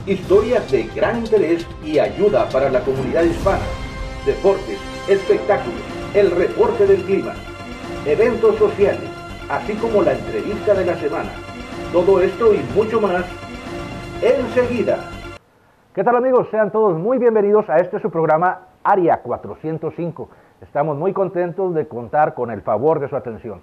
Historias de gran interés y ayuda para la comunidad hispana. Deportes, espectáculos, el reporte del clima, eventos sociales, así como la entrevista de la semana. Todo esto y mucho más, enseguida. ¿Qué tal, amigos? Sean todos muy bienvenidos a su programa Área 405. Estamos muy contentos de contar con el favor de su atención.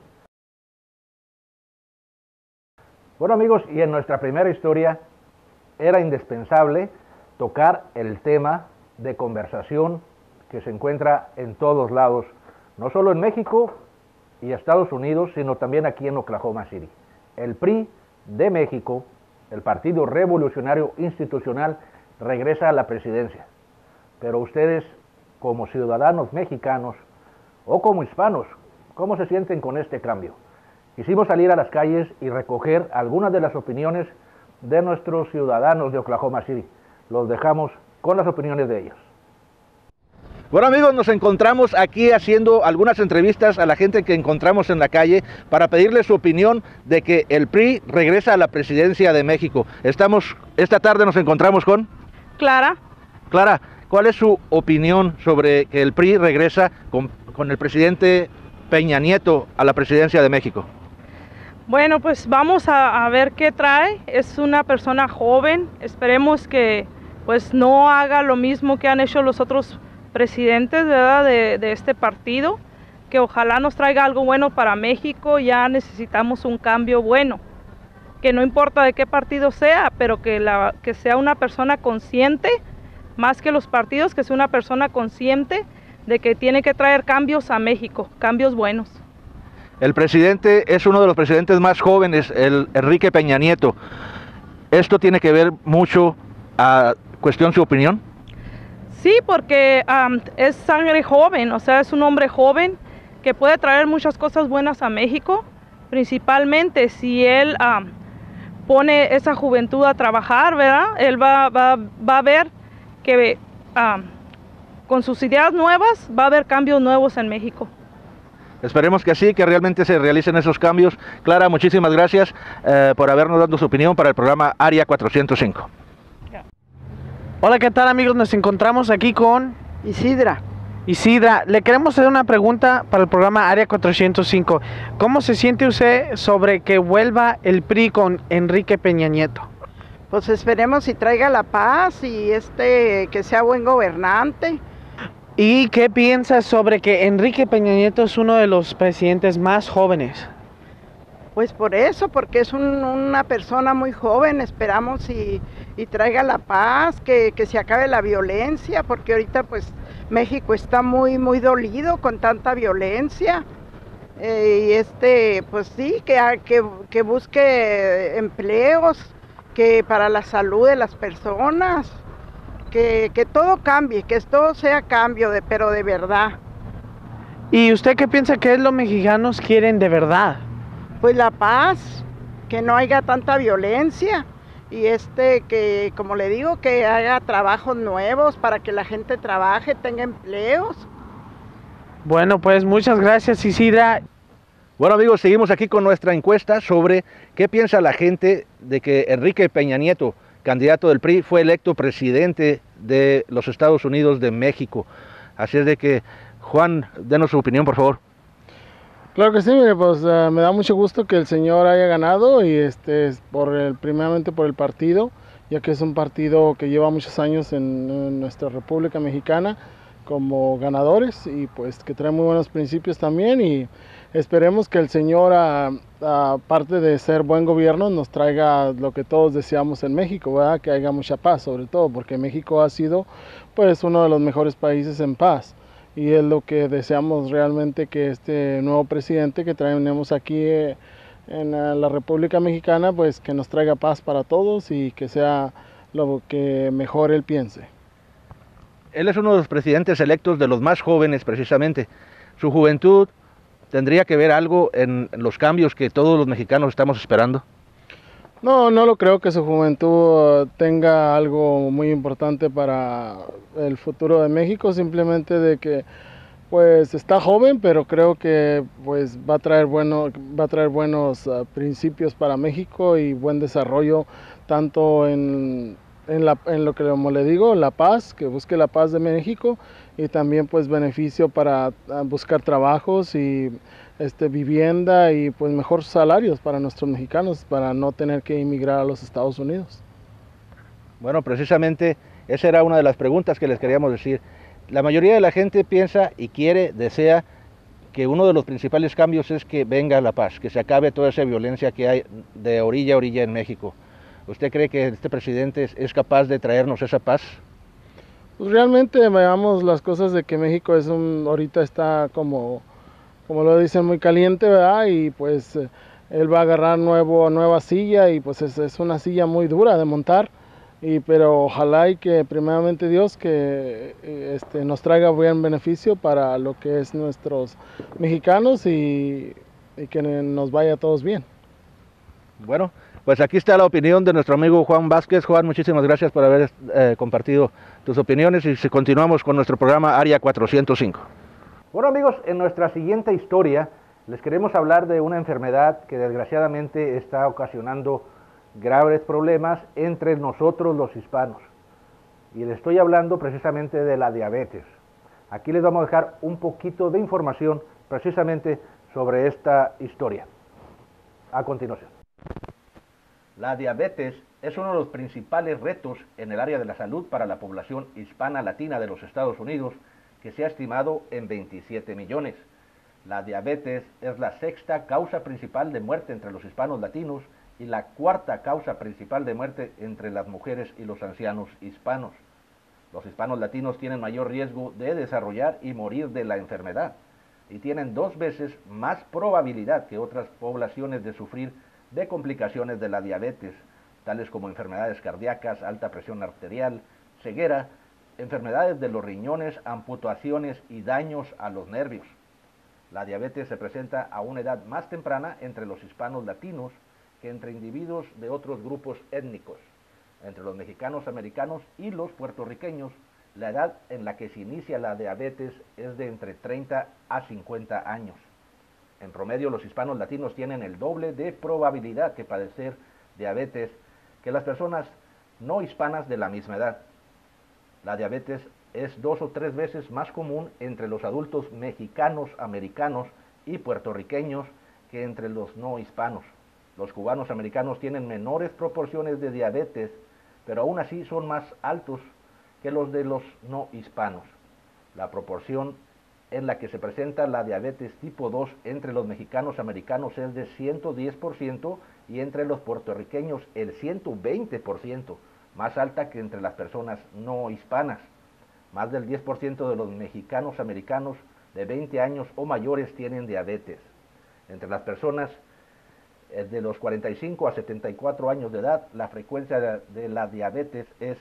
Bueno, amigos, y en nuestra primera historia era indispensable tocar el tema de conversación que se encuentra en todos lados, no solo en México y Estados Unidos, sino también aquí en Oklahoma City. El PRI de México, el Partido Revolucionario Institucional, regresa a la presidencia. Pero ustedes, como ciudadanos mexicanos o como hispanos, ¿cómo se sienten con este cambio? Quisimos salir a las calles y recoger algunas de las opiniones de nuestros ciudadanos de Oklahoma City. Los dejamos con las opiniones de ellos. Bueno, amigos, nos encontramos aquí haciendo algunas entrevistas a la gente que encontramos en la calle para pedirle su opinión de que el PRI regresa a la presidencia de México. Esta tarde nos encontramos con Clara. Clara, ¿cuál es su opinión sobre que el PRI regresa con el presidente Peña Nieto a la presidencia de México? Bueno, pues vamos a ver qué trae. Es una persona joven. Esperemos que pues no haga lo mismo que han hecho los otros presidentes, ¿verdad? de este partido. Que ojalá nos traiga algo bueno para México. Ya necesitamos un cambio bueno. Que no importa de qué partido sea, pero que sea una persona consciente, más que los partidos, que sea una persona consciente de que tiene que traer cambios a México, cambios buenos. El presidente es uno de los presidentes más jóvenes, el Enrique Peña Nieto. ¿Esto tiene que ver mucho a cuestión su opinión? Sí, porque es sangre joven, o sea, es un hombre joven que puede traer muchas cosas buenas a México, principalmente si él pone esa juventud a trabajar, ¿verdad? Él va a ver que con sus ideas nuevas va a haber cambios nuevos en México. Esperemos que sí, que realmente se realicen esos cambios. Clara, muchísimas gracias por habernos dado su opinión para el programa Área 405. Hola, ¿qué tal, amigos? Nos encontramos aquí con Isidra. Isidra, le queremos hacer una pregunta para el programa Área 405. ¿Cómo se siente usted sobre que vuelva el PRI con Enrique Peña Nieto? Pues esperemos y traiga la paz y que sea buen gobernante. ¿Y qué piensa sobre que Enrique Peña Nieto es uno de los presidentes más jóvenes? Pues por eso, porque es una persona muy joven, esperamos y traiga la paz, que se acabe la violencia, porque ahorita pues México está muy dolido con tanta violencia. Pues sí, que busque empleos, que para la salud de las personas. Que todo cambie, que todo sea cambio, pero de verdad. ¿Y usted qué piensa que es lo mexicanos quieren de verdad? Pues la paz, que no haya tanta violencia y que, como le digo, que haga trabajos nuevos para que la gente trabaje, tenga empleos. Bueno, pues muchas gracias, Isidra. Bueno, amigos, seguimos aquí con nuestra encuesta sobre qué piensa la gente de que Enrique Peña Nieto, candidato del PRI, fue electo presidente de los Estados Unidos de México. Así es de que, Juan, denos su opinión, por favor. Claro que sí, mire, pues me da mucho gusto que el señor haya ganado y primeramente por el partido, ya que es un partido que lleva muchos años en nuestra República Mexicana como ganadores y pues que trae muy buenos principios también, y esperemos que el señor, aparte de ser buen gobierno, nos traiga lo que todos deseamos en México, ¿verdad? Que haya mucha paz, sobre todo porque México ha sido pues uno de los mejores países en paz, y es lo que deseamos realmente, que este nuevo presidente que tenemos aquí en la República Mexicana, pues que nos traiga paz para todos y que sea lo que mejor él piense. Él es uno de los presidentes electos de los más jóvenes, precisamente. Su juventud tendría que ver algo en los cambios que todos los mexicanos estamos esperando. No lo creo que su juventud tenga algo muy importante para el futuro de México, simplemente de que pues está joven, pero creo que pues va a traer buenos principios para México y buen desarrollo tanto en en lo que como le digo, la paz, que busque la paz de México y también pues beneficio para buscar trabajos y vivienda y pues mejores salarios para nuestros mexicanos para no tener que emigrar a los Estados Unidos. Bueno, precisamente esa era una de las preguntas que les queríamos decir. La mayoría de la gente piensa y quiere, desea que uno de los principales cambios es que venga la paz, que se acabe toda esa violencia que hay de orilla a orilla en México. ¿Usted cree que este presidente es capaz de traernos esa paz? Pues realmente veamos las cosas de que México ahorita está como lo dicen, muy caliente, ¿verdad? Y pues él va a agarrar nueva silla y pues es una silla muy dura de montar. Pero ojalá y que primeramente Dios que nos traiga buen beneficio para lo que es nuestros mexicanos y que nos vaya a todos bien. Bueno, pues aquí está la opinión de nuestro amigo Juan Vázquez. Juan, muchísimas gracias por haber compartido tus opiniones y continuamos con nuestro programa Área 405. Bueno amigos, en nuestra siguiente historia les queremos hablar de una enfermedad que desgraciadamente está ocasionando graves problemas entre nosotros los hispanos. Y les estoy hablando precisamente de la diabetes. Aquí les vamos a dejar un poquito de información precisamente sobre esta historia. A continuación. La diabetes es uno de los principales retos en el área de la salud para la población hispana latina de los Estados Unidos, que se ha estimado en 27 millones. La diabetes es la sexta causa principal de muerte entre los hispanos latinos y la cuarta causa principal de muerte entre las mujeres y los ancianos hispanos. Los hispanos latinos tienen mayor riesgo de desarrollar y morir de la enfermedad y tienen 2 veces más probabilidad que otras poblaciones de sufrir de complicaciones de la diabetes, tales como enfermedades cardíacas, alta presión arterial, ceguera, enfermedades de los riñones, amputaciones y daños a los nervios. La diabetes se presenta a una edad más temprana entre los hispanos latinos que entre individuos de otros grupos étnicos. Entre los mexicanos americanos y los puertorriqueños, la edad en la que se inicia la diabetes es de entre 30 a 50 años. En promedio, los hispanos latinos tienen el doble de probabilidad de padecer diabetes que las personas no hispanas de la misma edad. La diabetes es 2 o 3 veces más común entre los adultos mexicanos americanos y puertorriqueños que entre los no hispanos. Los cubanos americanos tienen menores proporciones de diabetes, pero aún así son más altos que los de los no hispanos. La proporción en la que se presenta la diabetes tipo 2 entre los mexicanos americanos es de 110% y entre los puertorriqueños el 120%, más alta que entre las personas no hispanas. Más del 10% de los mexicanos americanos de 20 años o mayores tienen diabetes. Entre las personas de los 45 a 74 años de edad, la frecuencia de la diabetes es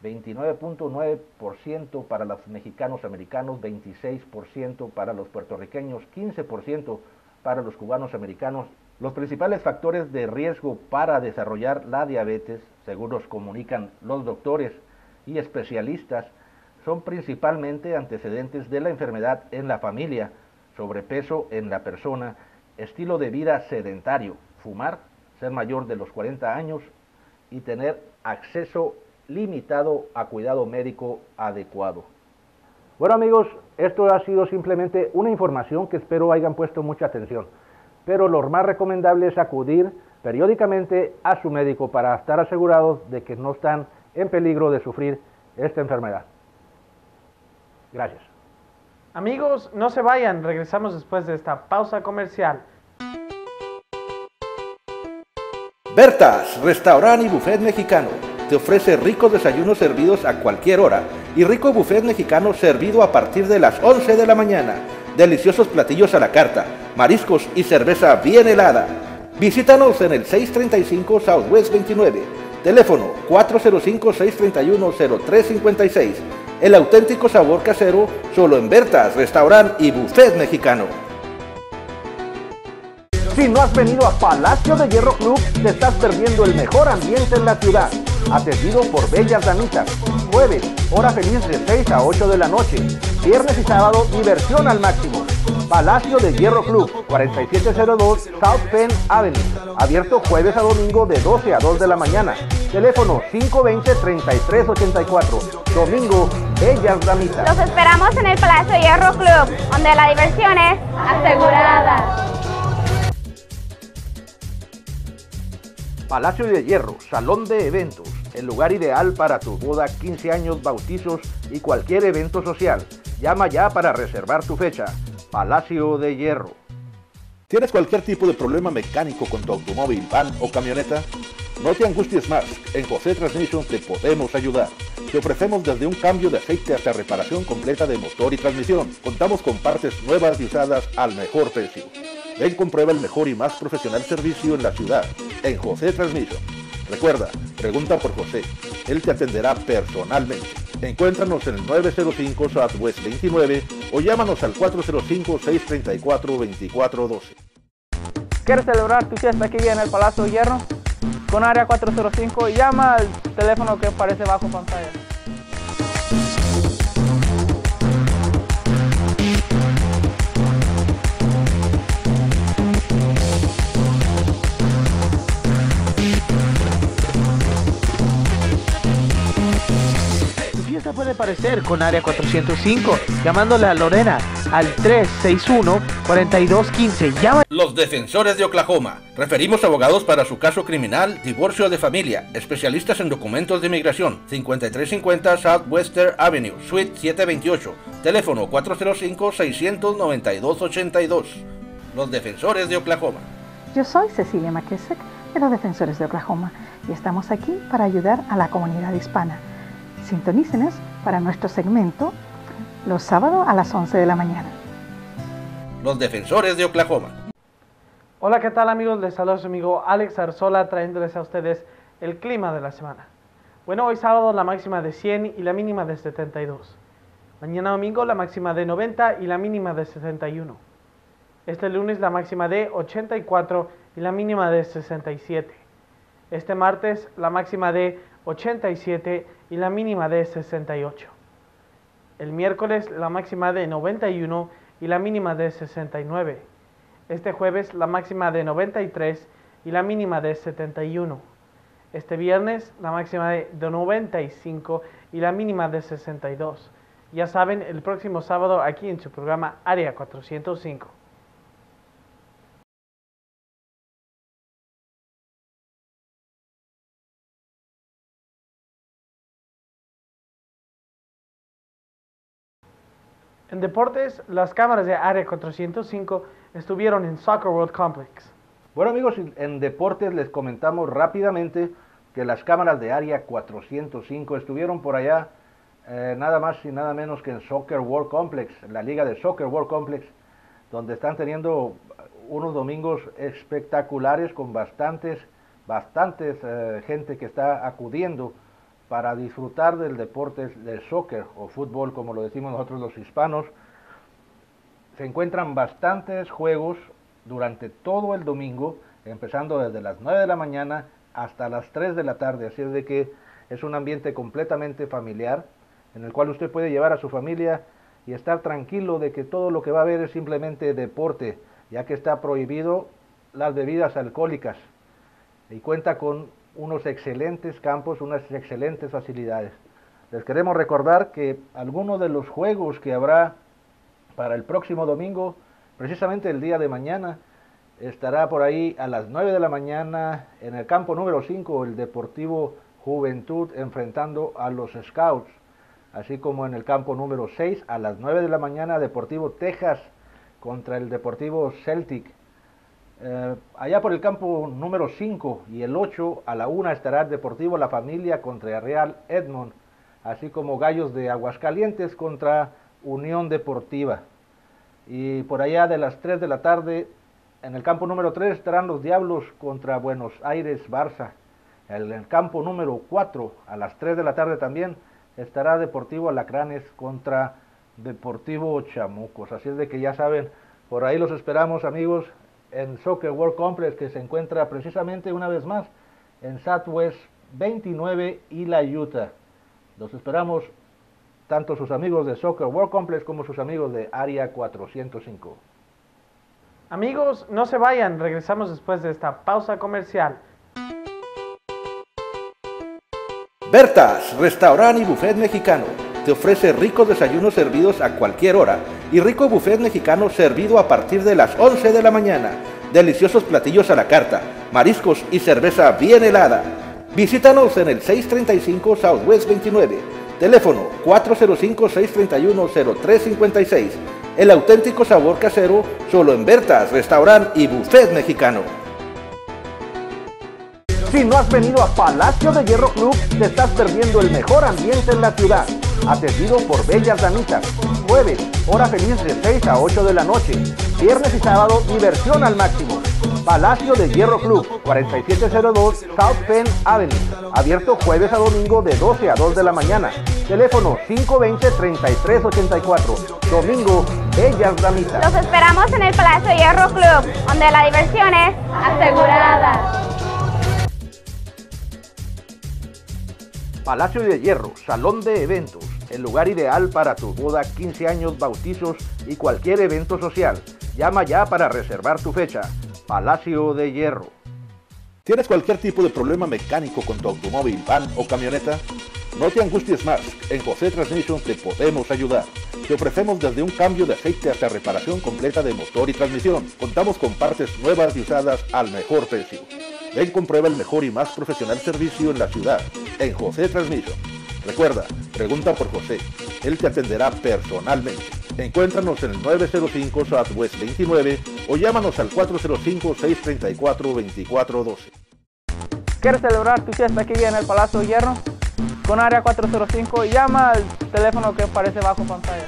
29.9% para los mexicanos americanos, 26% para los puertorriqueños, 15% para los cubanos americanos. Los principales factores de riesgo para desarrollar la diabetes, según nos comunican los doctores y especialistas, son principalmente antecedentes de la enfermedad en la familia, sobrepeso en la persona, estilo de vida sedentario, fumar, ser mayor de los 40 años y tener acceso limitado a cuidado médico adecuado. Bueno amigos, esto ha sido simplemente una información que espero hayan puesto mucha atención, pero lo más recomendable es acudir periódicamente a su médico para estar asegurados de que no están en peligro de sufrir esta enfermedad. Gracias. Amigos, no se vayan, regresamos después de esta pausa comercial. Bertas, restaurante y buffet mexicano. Te ofrece ricos desayunos servidos a cualquier hora y rico buffet mexicano servido a partir de las 11 de la mañana. Deliciosos platillos a la carta, mariscos y cerveza bien helada. Visítanos en el 635 Southwest 29. Teléfono 405-631-0356. El auténtico sabor casero solo en Bertas, restaurante y buffet mexicano. Si no has venido a Palacio de Hierro Club, te estás perdiendo el mejor ambiente en la ciudad. atendido por bellas damitas. Jueves, hora feliz de 6 a 8 de la noche. Viernes y sábado, diversión al máximo. Palacio de Hierro Club, 4702 South Penn Avenue. Abierto jueves a domingo de 12 a 2 de la mañana. Teléfono 520-3384. Domingo, bellas damitas. Los esperamos en el Palacio de Hierro Club, donde la diversión es asegurada. Palacio de Hierro, salón de eventos, el lugar ideal para tu boda, 15 años, bautizos y cualquier evento social. Llama ya para reservar tu fecha. Palacio de Hierro. ¿Tienes cualquier tipo de problema mecánico con tu automóvil, van o camioneta? No te angusties más, en José Transmission te podemos ayudar. Te ofrecemos desde un cambio de aceite hasta reparación completa de motor y transmisión. Contamos con partes nuevas y usadas al mejor precio. Ven, comprueba el mejor y más profesional servicio en la ciudad, en José Transmission. Recuerda, pregunta por José, él te atenderá personalmente. Encuéntranos en el 905 Southwest 29 o llámanos al 405-634-2412. ¿Quieres celebrar tu fiesta aquí en el Palacio de Hierro? Con Área 405, llama al teléfono que aparece bajo pantalla. Puede aparecer con Área 405, llamándole a Lorena al 361-4215. Llama. Los Defensores de Oklahoma. Referimos abogados para su caso criminal, divorcio o de familia. Especialistas en documentos de inmigración. 5350 Southwestern Avenue, Suite 728. Teléfono 405-692-82. Los Defensores de Oklahoma. Yo soy Cecilia McKissick de los Defensores de Oklahoma y estamos aquí para ayudar a la comunidad hispana. Sintonícenos para nuestro segmento los sábados a las 11 de la mañana. Los Defensores de Oklahoma. Hola, ¿qué tal amigos? Les saluda su amigo Alex Arzola trayéndoles a ustedes el clima de la semana. Bueno, hoy sábado la máxima de 100 y la mínima de 72. Mañana domingo la máxima de 90 y la mínima de 61. Este lunes la máxima de 84 y la mínima de 67. Este martes la máxima de 87 y la mínima de 68. El miércoles la máxima de 91 y la mínima de 69. Este jueves la máxima de 93 y la mínima de 71. Este viernes la máxima de 95 y la mínima de 62. Ya saben, el próximo sábado aquí en su programa Área 405. En deportes, las cámaras de Área 405 estuvieron en Soccer World Complex. Bueno amigos, en deportes les comentamos rápidamente que las cámaras de Área 405 estuvieron por allá, nada más y nada menos que en Soccer World Complex, la liga de Soccer World Complex, donde están teniendo unos domingos espectaculares con bastantes gente que está acudiendo para disfrutar del deporte del soccer o fútbol, como lo decimos nosotros los hispanos. Se encuentran bastantes juegos durante todo el domingo, empezando desde las 9 de la mañana hasta las 3 de la tarde, así es de que es un ambiente completamente familiar, en el cual usted puede llevar a su familia y estar tranquilo de que todo lo que va a ver es simplemente deporte, ya que está prohibido las bebidas alcohólicas, y cuenta con unos excelentes campos, unas excelentes facilidades. Les queremos recordar que algunos de los juegos que habrá para el próximo domingo, precisamente el día de mañana, estará por ahí a las 9 de la mañana en el campo número 5, el Deportivo Juventud enfrentando a los Scouts, así como en el campo número 6 a las 9 de la mañana Deportivo Texas contra el Deportivo Celtic. Allá por el campo número 5 y el 8 a la 1 estará el Deportivo La Familia contra Real Edmond, así como Gallos de Aguascalientes contra Unión Deportiva. Y por allá de las 3 de la tarde en el campo número 3 estarán los Diablos contra Buenos Aires Barça. En el campo número 4 a las 3 de la tarde también estará Deportivo Alacranes contra Deportivo Chamucos. Así es de que ya saben, por ahí los esperamos amigos en Soccer World Complex, que se encuentra precisamente una vez más en Southwest 29 y la Utah. Los esperamos tanto sus amigos de Soccer World Complex como sus amigos de Área 405. Amigos, no se vayan, regresamos después de esta pausa comercial. Bertas, restaurante y buffet mexicano. Te ofrece ricos desayunos servidos a cualquier hora y rico buffet mexicano servido a partir de las 11 de la mañana. Deliciosos platillos a la carta, mariscos y cerveza bien helada. Visítanos en el 635 Southwest 29, teléfono 405-631-0356. El auténtico sabor casero solo en Bertas, restaurante y buffet mexicano. Si no has venido a Palacio de Hierro Club, te estás perdiendo el mejor ambiente en la ciudad. Atendido por bellas damitas. Jueves, hora feliz de 6 a 8 de la noche. Viernes y sábado, diversión al máximo. Palacio de Hierro Club, 4702 South Penn Avenue. Abierto jueves a domingo de 12 a 2 de la mañana. Teléfono 520-3384. Domingo, bellas damitas. Los esperamos en el Palacio de Hierro Club, donde la diversión es asegurada. Palacio de Hierro, salón de eventos, el lugar ideal para tu boda, 15 años, bautizos y cualquier evento social. Llama ya para reservar tu fecha. Palacio de Hierro. ¿Tienes cualquier tipo de problema mecánico con tu automóvil, van o camioneta? No te angusties más, en José Transmission te podemos ayudar. Te ofrecemos desde un cambio de aceite hasta reparación completa de motor y transmisión. Contamos con partes nuevas y usadas al mejor precio. Ven, comprueba el mejor y más profesional servicio en la ciudad, en José Transmission. Recuerda, pregunta por José, él te atenderá personalmente. Encuéntranos en el 905 Southwest 29 o llámanos al 405-634-2412. ¿Quieres celebrar tu fiesta aquí en el Palacio de Hierro? Con Área 405 y llama al teléfono que aparece bajo pantalla.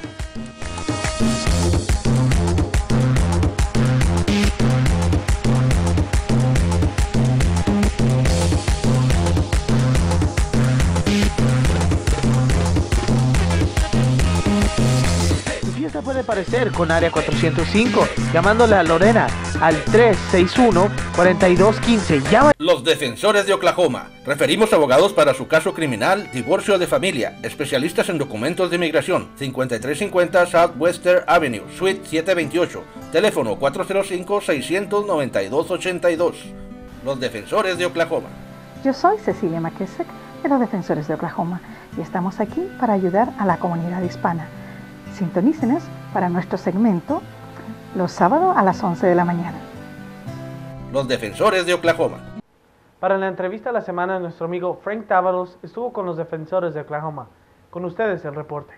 Puede aparecer con Área 405, llamándole a Lorena al 361-4215. Llama. Los Defensores de Oklahoma. Referimos abogados para su caso criminal, divorcio de familia, especialistas en documentos de inmigración. 5350 Southwestern Avenue, Suite 728, teléfono 405-692-82. Los Defensores de Oklahoma. Yo soy Cecilia McKessick de los Defensores de Oklahoma y estamos aquí para ayudar a la comunidad hispana. Sintonícenos para nuestro segmento los sábados a las 11 de la mañana. Los Defensores de Oklahoma. Para la entrevista de la semana, nuestro amigo Frank Távalos estuvo con los Defensores de Oklahoma. Con ustedes el reporte.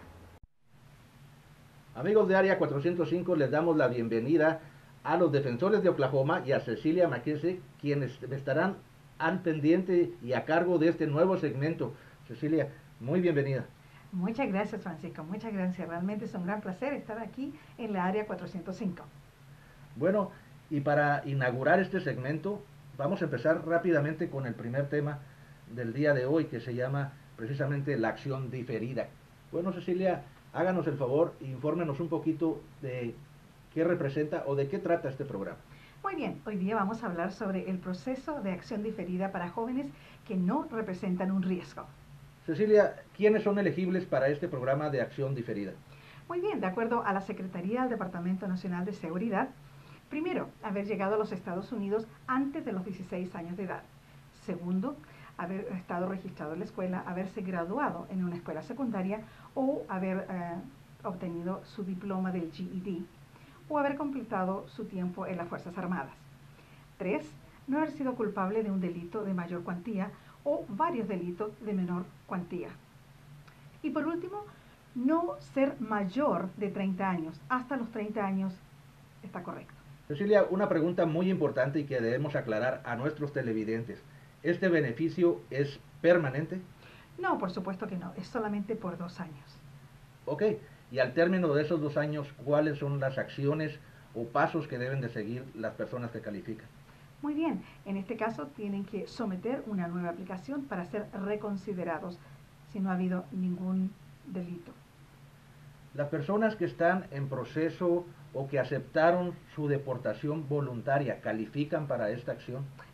Amigos de Área 405, les damos la bienvenida a los Defensores de Oklahoma y a Cecilia McKessick, quienes estarán al pendiente y a cargo de este nuevo segmento. Cecilia, muy bienvenida. Muchas gracias, Francisco, muchas gracias. Realmente es un gran placer estar aquí en la Área 405. Bueno, y para inaugurar este segmento, vamos a empezar rápidamente con el primer tema del día de hoy, que se llama precisamente la acción diferida. Bueno, Cecilia, háganos el favor, infórmenos un poquito de qué representa o de qué trata este programa. Muy bien, hoy día vamos a hablar sobre el proceso de acción diferida para jóvenes que no representan un riesgo. Cecilia, ¿quiénes son elegibles para este programa de acción diferida? Muy bien, de acuerdo a la Secretaría del Departamento Nacional de Seguridad, primero, haber llegado a los Estados Unidos antes de los 16 años de edad. Segundo, haber estado registrado en la escuela, haberse graduado en una escuela secundaria o haber obtenido su diploma del GED o haber completado su tiempo en las Fuerzas Armadas. 3, no haber sido culpable de un delito de mayor cuantía o varios delitos de menor cuantía. Y por último, no ser mayor de 30 años. Hasta los 30 años está correcto. Cecilia, una pregunta muy importante y que debemos aclarar a nuestros televidentes. ¿Este beneficio es permanente? No, por supuesto que no. Es solamente por 2 años. Ok. Y al término de esos 2 años, ¿cuáles son las acciones o pasos que deben de seguir las personas que califican? Muy bien, en este caso tienen que someter una nueva aplicación para ser reconsiderados si no ha habido ningún delito. Las personas que están en proceso o que aceptaron su deportación voluntaria, ¿califican para esta acción? Sí,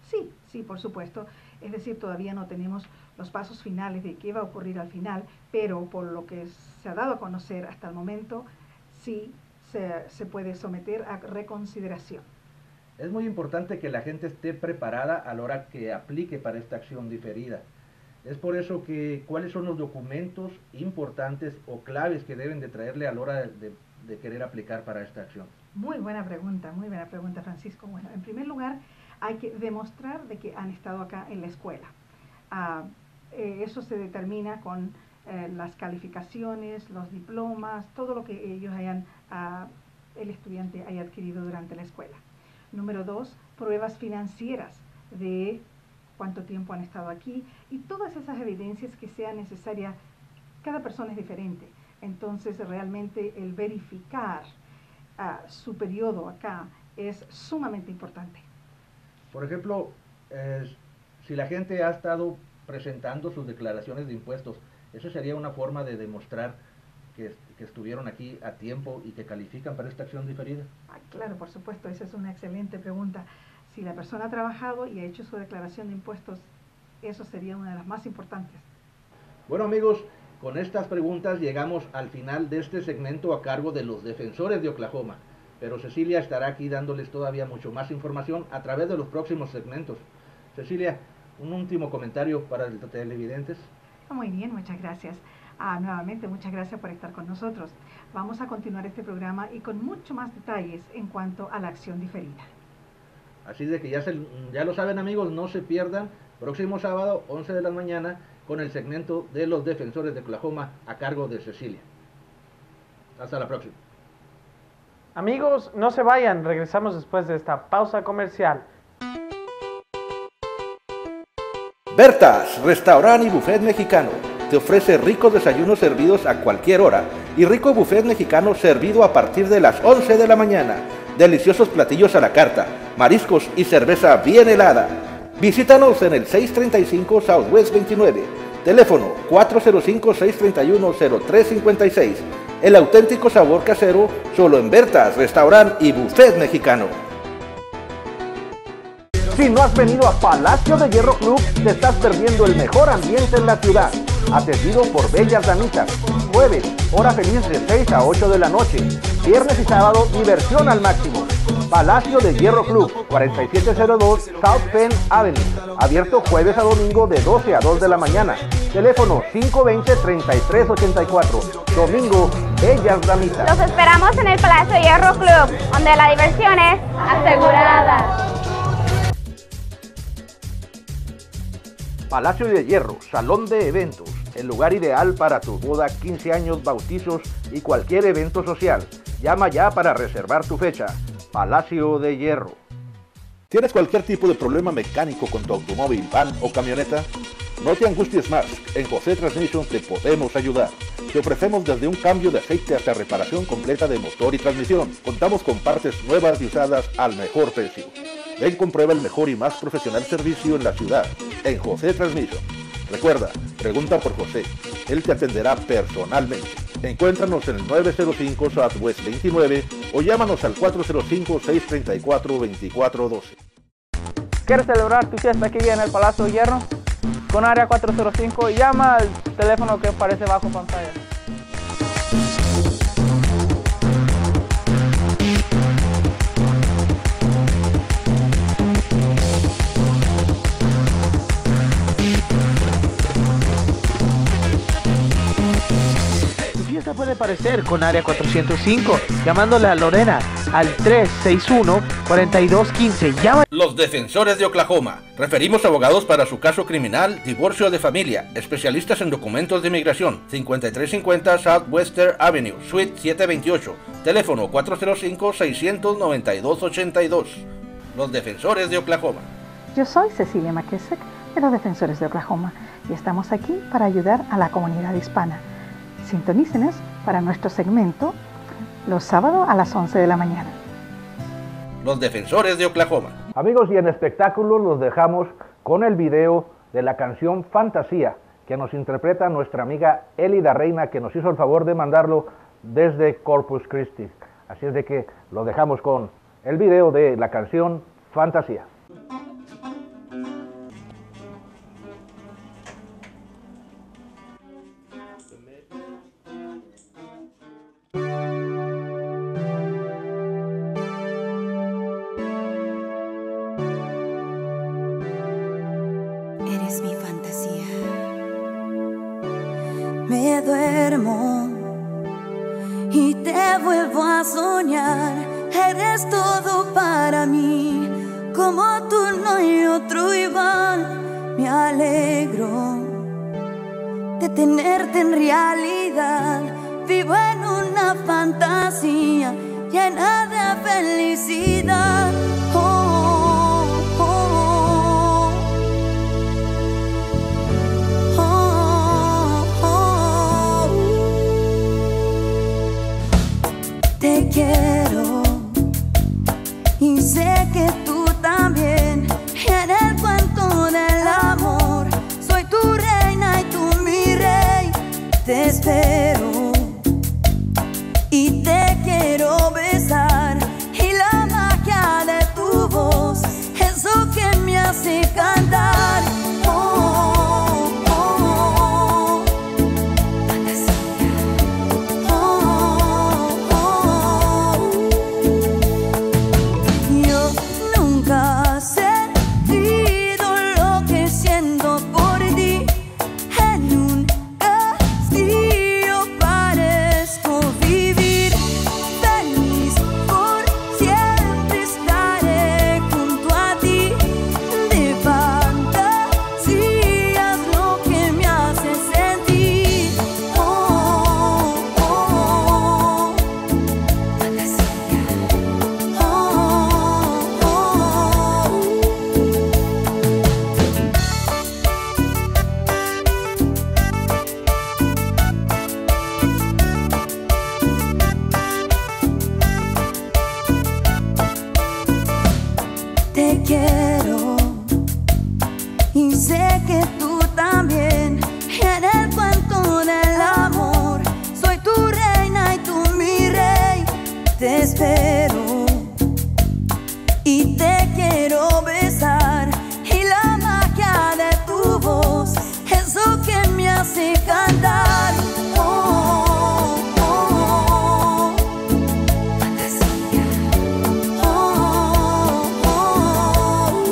Sí, por supuesto. Es decir, todavía no tenemos los pasos finales de qué va a ocurrir al final, pero por lo que se ha dado a conocer hasta el momento, sí se puede someter a reconsideración. Es muy importante que la gente esté preparada a la hora que aplique para esta acción diferida. Es por eso que, ¿cuáles son los documentos importantes o claves que deben de traerle a la hora de querer aplicar para esta acción? Muy buena pregunta, Francisco. Bueno, en primer lugar, hay que demostrar de que han estado acá en la escuela. Eso se determina con las calificaciones, los diplomas, todo lo que ellos el estudiante haya adquirido durante la escuela. Número 2, pruebas financieras de cuánto tiempo han estado aquí y todas esas evidencias que sean necesarias. Cada persona es diferente, entonces realmente el verificar su periodo acá es sumamente importante. Por ejemplo, si la gente ha estado presentando sus declaraciones de impuestos, ¿eso sería una forma de demostrar que estuvieron aquí a tiempo y que califican para esta acción diferida? Claro, por supuesto, esa es una excelente pregunta. Si la persona ha trabajado y ha hecho su declaración de impuestos, eso sería una de las más importantes. Bueno, amigos, con estas preguntas llegamos al final de este segmento a cargo de los defensores de Oklahoma. Pero Cecilia estará aquí dándoles todavía mucho más información a través de los próximos segmentos. Cecilia, un último comentario para los televidentes. Muy bien, muchas gracias. Nuevamente, muchas gracias por estar con nosotros. Vamos a continuar este programa y con mucho más detalles en cuanto a la acción diferida. Así de que ya lo saben, amigos, no se pierdan próximo sábado, 11 de la mañana, con el segmento de los defensores de Oklahoma a cargo de Cecilia. Hasta la próxima. Amigos, no se vayan, regresamos después de esta pausa comercial. Bertas, restaurante y buffet mexicano. Te ofrece ricos desayunos servidos a cualquier hora y rico buffet mexicano servido a partir de las 11 de la mañana. Deliciosos platillos a la carta, mariscos y cerveza bien helada. Visítanos en el 635 Southwest 29, teléfono 405-631-0356. El auténtico sabor casero solo en Bertas, restaurante y buffet mexicano. Si no has venido a Palacio de Hierro Club, te estás perdiendo el mejor ambiente en la ciudad. Atendido por bellas damitas. Jueves, hora feliz de 6 a 8 de la noche. Viernes y sábado, diversión al máximo. Palacio de Hierro Club, 4702 South Penn Avenue. Abierto jueves a domingo de 12 a 2 de la mañana. Teléfono 520-3384. Domingo, bellas damitas. Los esperamos en el Palacio de Hierro Club, donde la diversión es asegurada. Palacio de Hierro, salón de eventos, el lugar ideal para tu boda, 15 años, bautizos y cualquier evento social. Llama ya para reservar tu fecha. Palacio de Hierro. ¿Tienes cualquier tipo de problema mecánico con tu automóvil, van o camioneta? No te angusties más, en José Transmission te podemos ayudar. Te ofrecemos desde un cambio de aceite hasta reparación completa de motor y transmisión. Contamos con partes nuevas y usadas al mejor precio. Ven, comprueba el mejor y más profesional servicio en la ciudad, en José Transmission. Recuerda, pregunta por José, él te atenderá personalmente. Encuéntranos en el 905 Southwest 29 o llámanos al 405-634-2412. ¿Quieres celebrar tu fiesta aquí en el Palacio de Hierro? Con área 405 y llama al teléfono que aparece bajo pantalla. Puede parecer con área 405, llamándole a Lorena al 361-4215. Llama. Los defensores de Oklahoma. Referimos abogados para su caso criminal, divorcio de familia, especialistas en documentos de inmigración, 5350 Southwestern Avenue, Suite 728, teléfono 405-692-82. Los defensores de Oklahoma. Yo soy Cecilia McKessick de los Defensores de Oklahoma y estamos aquí para ayudar a la comunidad hispana. Sintonícenos para nuestro segmento los sábados a las 11 de la mañana. Los defensores de Oklahoma. Amigos, y en espectáculos los dejamos con el video de la canción Fantasía, que nos interpreta nuestra amiga Elida Reina, que nos hizo el favor de mandarlo desde Corpus Christi. Así es de que lo dejamos con el video de la canción Fantasía. duermo y te vuelvo a soñar. Eres todo para mí, como tú no hay otro igual. Me alegro de tenerte en realidad. Vivo en una fantasía llena de felicidad. Oh, oh, oh. Oh, oh, oh. Te quiero y sé que tú también. En el cuento del amor soy tu reina y tú mi rey. Te espero y te quiero besar, y la magia de tu voz, eso que me hace cantar. Oh, oh, oh. Fantasía. Oh, oh, oh. Yo nunca he sentido lo que siento por ti. En un castillo parezco vivir feliz, por siempre estaré junto a ti. De fantasías lo que me hace sentir. Oh, oh, oh. Fantasía. Oh, oh, oh. Te quiero y sé que tú también. En el cuento del amor soy tu reina y tú mi rey. Te espero y te quiero besar, y la magia de tu voz, eso que me hace cantar. Oh, oh, oh. Fantasía. Oh, oh, oh.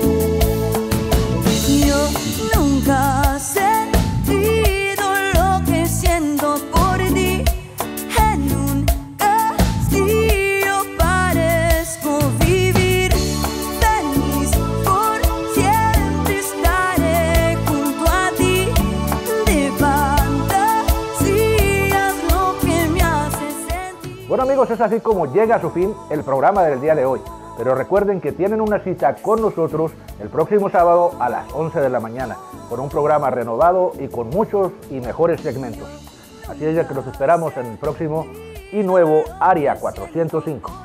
Yo nunca he sentido lo que siento por ti. En un castillo parezco vivir feliz, por siempre estaré junto a ti. De fantasías lo que me hace sentir. Bueno amigos, es así como llega a su fin el programa del día de hoy. Pero recuerden que tienen una cita con nosotros el próximo sábado a las 11 de la mañana, con un programa renovado y con muchos y mejores segmentos. Así es que los esperamos en el próximo y nuevo Área 405.